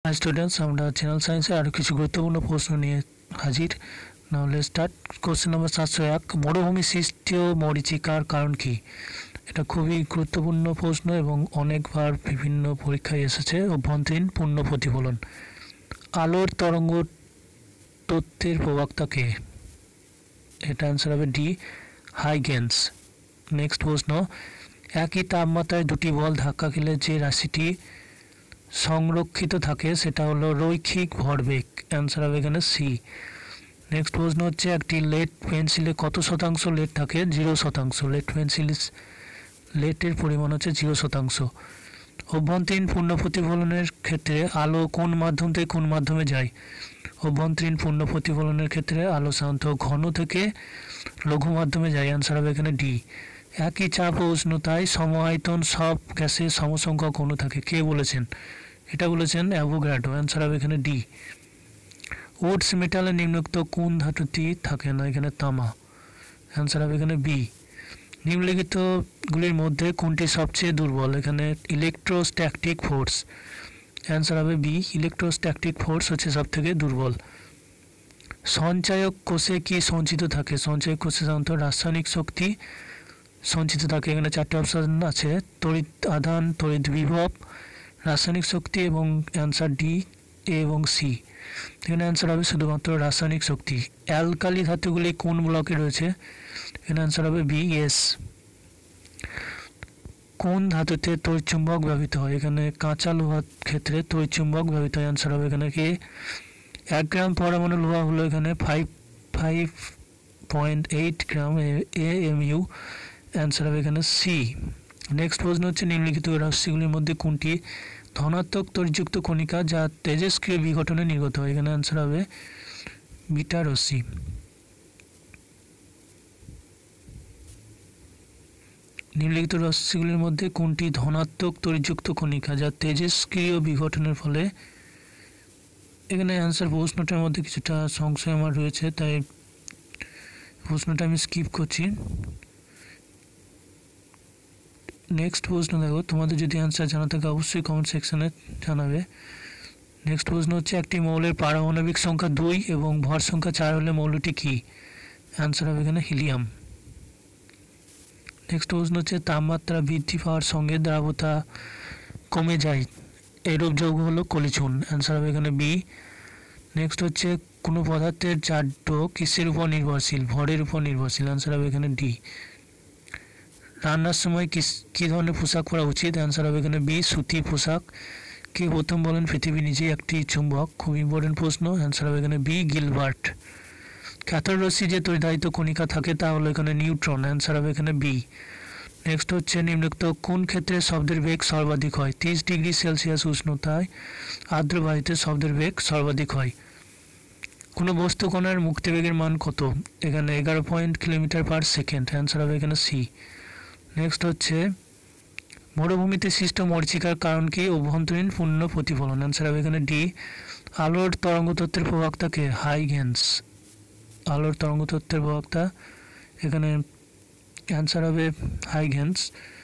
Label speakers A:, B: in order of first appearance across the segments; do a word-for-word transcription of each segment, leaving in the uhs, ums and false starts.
A: High students আমরা channel সায়েন্সে আরো কিছু গুরুত্বপূর্ণ প্রশ্ন নিয়ে হাজির। Now let's start. Question number সাতশো এক, মরুভূমি সৃষ্টি ও মরীচিকার কারণ কি? এটা খুবই গুরুত্বপূর্ণ প্রশ্ন এবং অনেকবার বিভিন্ন পরীক্ষায় এসেছে। অভ্যন্তরীণ পূর্ণ প্রতিফলন। আলোর তরঙ্গ তত্ত্বের প্রবক্তা কে? এটা অ্যান্সার হবে ডি, হাইগেন্স। নেক্সট প্রশ্ন, একই তাপমাত্রায় দুটি বল ধাক্কা খেলে যে রাশিটি সংরক্ষিত থাকে সেটা হলো রৈখিক ভরবেগ। অ্যান্সার হবে এখানে সি। নেক্সট প্রশ্ন হচ্ছে, একটি লেড পেন্সিলে কত শতাংশ লেড থাকে? জিরো শতাংশ। লেড পেন্সিল লেডের পরিমাণ হচ্ছে জিরো শতাংশ। অভ্যন্তরীণ পূর্ণ প্রতিফলনের ক্ষেত্রে আলো কোন মাধ্যম থেকে কোন মাধ্যমে যায়? অভ্যন্তরীণ পূর্ণ প্রতিফলনের ক্ষেত্রে আলো সাধারণত ঘন থেকে লঘু মাধ্যমে যায়। অ্যান্সার হবে এখানে ডি। একই চাপ ও উষ্ণতায় সম আয়তন সব গ্যাসের সমসংখ্যক অণু থাকে। কে বলেছেন? এটা বলেছেন অ্যাভোগাড্রো। অ্যান্সার হবে এখানে ডি। উডস মেটালে নিম্নোক্ত কোন ধাতুটি থাকে না? এখানে তামা। অ্যান্সার হবে এখানে বি। নিম্নলিখিতগুলির মধ্যে কোনটি সবচেয়ে দুর্বল? এখানে ইলেকট্রোস্ট্যাটিক ফোর্স। অ্যান্সার হবে বি, ইলেকট্রোস্ট্যাটিক ফোর্স হচ্ছে সব থেকে দুর্বল। সঞ্চায়ক কোষে কি সঞ্চিত থাকে? সঞ্চয়ক কোষে সাধারণত রাসায়নিক শক্তি সঞ্চিত থাকে। এখানে চারটে অপশন আছে, তড়িৎ আধান, তড়িৎ বিভব, রাসায়নিক শক্তি এবং অ্যান্সার ডি, এ এবং সি। এখানে অ্যান্সার হবে শুধুমাত্র রাসায়নিক শক্তি। অ্যালকালি ধাতুগুলি কোন ব্লকে রয়েছে? এখানে অ্যান্সার হবে বি, এস। কোন ধাতুতে তড়িৎচুম্বক ব্যবহৃত হয়? এখানে কাঁচা লোহার ক্ষেত্রে তড়িৎচুম্বক ব্যবহৃত হয়। অ্যান্সার হবে এখানে কি? এক গ্রাম পরমাণু লোহা হলো এখানে five five point eight gram A M U. Answer হবে এখানে সি। নেক্সট প্রশ্ন হচ্ছে, নিম্নলিখিত রাশিগুলির মধ্যে কোনটি ধনাত্মক তড়িৎযুক্ত কণিকা যা তেজস্ক্রিয় বিঘটনে নির্গত হয়? এখানে অ্যান্সার হবে বিটা রশ্মি। নিম্নলিখিত রাশিগুলির মধ্যে কোনটি ধনাত্মক তড়িৎযুক্ত কণিকা যা তেজস্ক্রিয় বিঘটনের ফলে? এখানে অ্যান্সার প্রশ্নটার মধ্যে কিছুটা সংশয় আমার রয়েছে, তাই প্রশ্নটা আমি স্কিপ করছি। নেক্সট প্রশ্ন দেখো, তোমাদের যদি অ্যান্সার জানা থাকে অবশ্যই কমেন্ট সেকশনে জানাবে। নেক্সট প্রশ্ন হচ্ছে, একটি মৌলের পারমাণবিক সংখ্যা দুই এবং ভর সংখ্যা চার হলে মৌলটি কি? অ্যান্সার হবে এখানে হিলিয়াম। নেক্সট প্রশ্ন হচ্ছে, তাপমাত্রা বৃদ্ধি পাওয়ার সঙ্গে দ্রাবতা কমে যায়, এরূপ যৌগ হলো কলিচুন। অ্যান্সার হবে এখানে বি। নেক্সট হচ্ছে, কোনো পদার্থের জাড্য কিসের উপর নির্ভরশীল? ভরের উপর নির্ভরশীল। অ্যান্সার হবে এখানে ডি। রান্নার সময় কিস কী ধরনের পোশাক পরা উচিত? অ্যান্সার হবে এখানে বি, সুতি পোশাক। কে প্রথম বলেন পৃথিবী নিজেই একটি চুম্বক? খুব ইম্পর্টেন্ট প্রশ্ন। অ্যান্সার হবে এখানে বি, গিলবার্ট। ক্যাথোড রশ্মি যে তড়িদায়িত কণিকা থাকে তা হলো এখানে নিউট্রন। অ্যান্সার হবে এখানে বি। নেক্সট হচ্ছে, নিম্নোক্ত কোন ক্ষেত্রে শব্দের বেগ সর্বাধিক হয়? তিরিশ ডিগ্রি সেলসিয়াস উষ্ণতায় আর্দ্র বায়ুতে শব্দের বেগ সর্বাধিক হয়। কোনো বস্তু কণার মুক্তিবেগের মান কত? এখানে এগারো point kilometre per second. Answer হবে এখানে সি। নেক্সট হচ্ছে, মরুভূমিতে সৃষ্ট মরীচিকার কারণ কি? অভ্যন্তরীণ পূর্ণ প্রতিফলন। অ্যান্সার হবে এখানে ডি। আলোর তরঙ্গতত্ত্বের প্রবক্তাকে? হাইগেন্স। আলোর তরঙ্গতত্ত্বের প্রবক্তা এখানে অ্যান্সার হবে হাইগেন্স।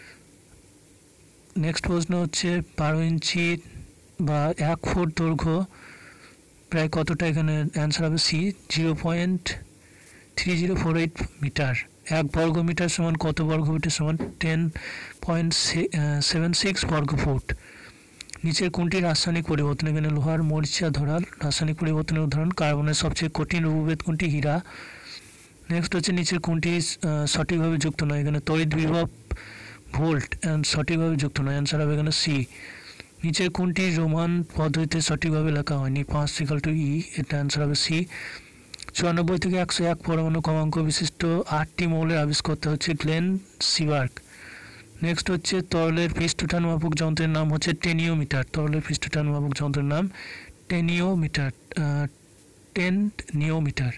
A: নেক্সট প্রশ্ন হচ্ছে, বারো ইঞ্চি বা এক ফুট দৈর্ঘ্য প্রায় কতটা? এখানে অ্যান্সার হবে C, zero point three zero four eight metre. এক বর্গ মিটার সমান কত বর্গ মিটার? সমান টেন পয়েন্ট সেভেন সিক্স বর্গ ফুট। নিচের কোনটি রাসায়নিক পরিবর্তন? এখানে লোহার মরিচা ধরার রাসায়নিক পরিবর্তনের উদাহরণ। কার্বনের সবচেয়ে কঠিন উপভেদ কোনটি? হীরা। নেক্সট হচ্ছে, নিচের কোনটি সঠিকভাবে যুক্ত নয়? এখানে তড়িৎ বিভব ভোল্ট অ্যান্ড সঠিকভাবে যুক্ত নয়। অ্যান্সার হবে এখানে সি। নিচের কোনটি রোমান পদ্ধতিতে সঠিকভাবে লেখা হয়নি? পাঁচ ইকাল টু ই। এটা অ্যান্সার হবে সি। চুরানব্বই থেকে একশো এক পরমাণু ক্রমাঙ্ক বিশিষ্ট আটটি মৌলের আবিষ্কর্তা হচ্ছে গ্লেন সিবার্গ। নেক্সট হচ্ছে, তরলের পৃষ্ঠটান মাপক যন্ত্রের নাম হচ্ছে টেনিওমিটার। তরলের পৃষ্ঠটান মাপক যন্ত্রের নাম টেনিওমিটার টেনিওমিটার।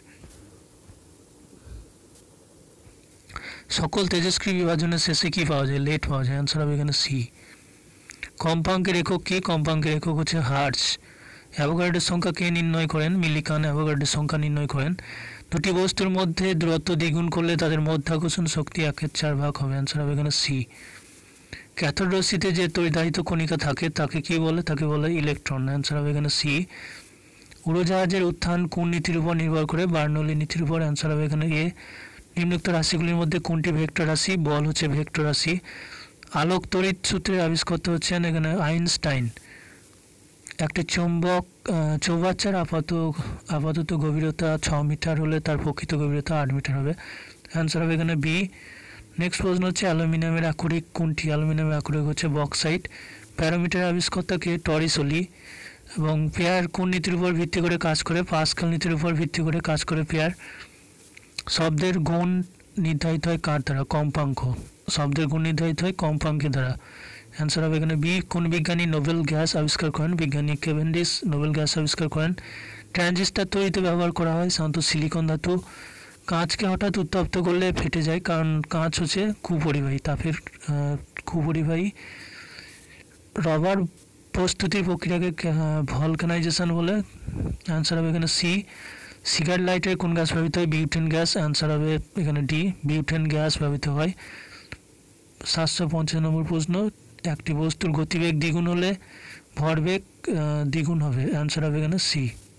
A: সকল তেজস্ক্রিয় বিভাজনের শেষে কি পাওয়া যায়? লেড পাওয়া যায়। অ্যান্সার হবে এখানে সি। কম্পাঙ্কের একক কি? কম্পাঙ্কের একক হচ্ছে হার্টজ। অ্যাভোগাড্রোর সংখ্যা কে নির্ণয় করেন? মিলিকান অ্যাভোগাড্রোর সংখ্যা নির্ণয় করেন। দুটি বস্তুর মধ্যে দূরত্ব দ্বিগুণ করলে তাদের মধ্যাকর্ষণ শক্তি একের চার ভাগ হবে। অ্যান্সার হবে এখানে সি। ক্যাথোড রশ্মিতে যে তড়িদাহিত কণিকা থাকে তাকে কি বলে? তাকে বলে ইলেকট্রন। অ্যান্সার হবে এখানে সি। উড়োজাহাজের উত্থান কোন নীতির উপর নির্ভর করে? বার্নৌলি নীতির উপর। অ্যান্সার হবে এখানে এ। নিম্নোক্ত রাশিগুলির মধ্যে কোনটি ভেক্টর রাশি? বল হচ্ছে ভেক্টর রাশি। আলোক তড়িৎ সূত্রের আবিষ্কর্তা হচ্ছেন এখানে আইনস্টাইন। একটি চৌম্বক চৌবাচ্চার আপাত আপাতত গভীরতা ছ মিটার হলে তার প্রকৃত গভীরতা আট মিটার হবে। অ্যান্সার হবে এখানে বি। নেক্সট প্রশ্ন হচ্ছে অ্যালুমিনিয়ামের আকরিক কোনটি? অ্যালুমিনিয়ামের আকরিক হচ্ছে বক্সাইট। প্যারামিটার আবিষ্কর্তাকে টরিসলি। এবং পেয়ার কোন নীতির উপর ভিত্তি করে কাজ করে? পাস্কাল নীতির উপর ভিত্তি করে কাজ করে পেয়ার। শব্দের গুণ নির্ধারিত হয় কার দ্বারা? কম্পাঙ্ক। শব্দের গুণ নির্ধারিত হয় কম্পাঙ্কের দ্বারা। অ্যান্সার হবে এখানে বি। কোন বিজ্ঞানী নোবেল গ্যাস আবিষ্কার করেন? বিজ্ঞানী কেভেন্ডিশ নোবেল গ্যাস আবিষ্কার করেন। ট্রানজিস্টার তৈরিতে ব্যবহার করা হয় সাধারণত সিলিকন ধাতু। কাঁচকে হঠাৎ উত্তপ্ত করলে ফেটে যায় কারণ কাঁচ হচ্ছে কুপরিবাহী, তাপের কুপরিবাহী। রবার প্রস্তুতির প্রক্রিয়াকে ভলকানাইজেশন বলে। অ্যান্সার হবে এখানে সি। সিগারেট লাইটারে কোন গ্যাস ব্যবহৃত হয়? Butane gas. অ্যান্সার হবে এখানে ডি। বিউটেন গ্যাস ব্যবহৃত হয়। সাতশো পঞ্চাশ নম্বর প্রশ্ন, একটি বস্তুর গতিবেগ দ্বিগুণ হলে ভরবেগ দ্বিগুণ হবে। অ্যান্সার হবে এখানে সি।